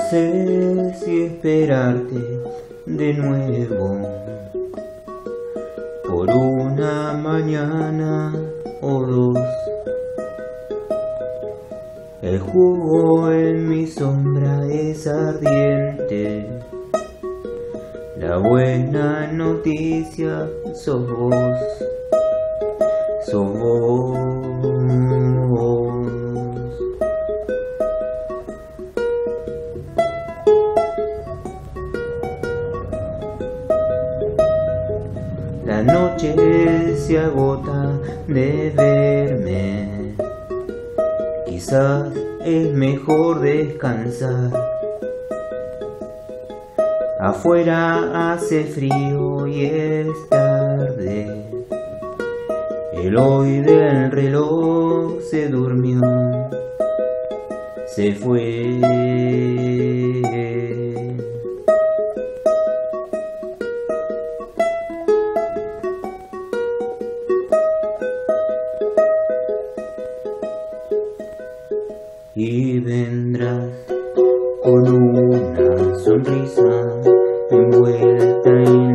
sé si esperarte de nuevo por una mañana o dos. El jugo en mi sombra es ardiente. La buena noticia sos vos, sos vos. La noche se agota de verme, quizás es mejor descansar. Afuera hace frío y es tarde, el hoy del reloj se durmió, se fue. Y vendrás con una sonrisa envuelta en